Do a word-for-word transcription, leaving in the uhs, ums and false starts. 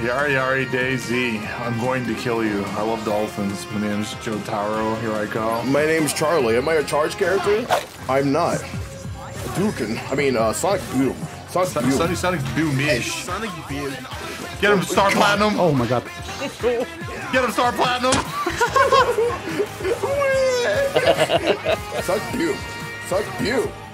Yari Yari Daisy, I'm going to kill you. I love dolphins. My name's Jotaro. Here I go. My name's Charlie. Am I a charge character? I'm not. Dukin. I mean, uh, Sonic Boom. Sonic Boom. Sonic, Sonic Boom-ish. Sonic Boom. Get him Star Platinum. Oh my god. Get him Star Platinum. Sonic Boom. Sonic Boom.